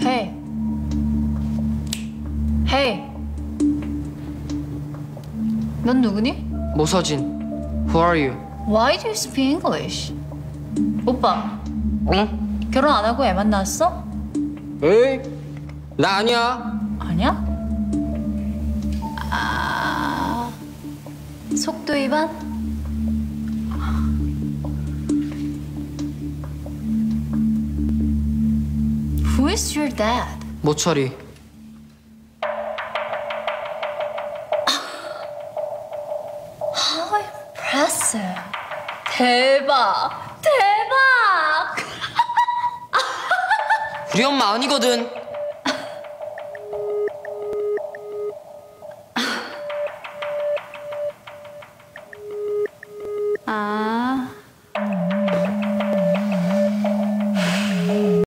Hey. Hey. 넌 누구니? 모서진. Who are you? Why do you speak English? 오빠, 응? 결혼 안 하고 애만 낳았어? 에이, 나 아니야. 아니야? 아, 속도 위반? Who is your dad? 모철이. How impressive. 대박! 대박! 우리 엄마 아니거든.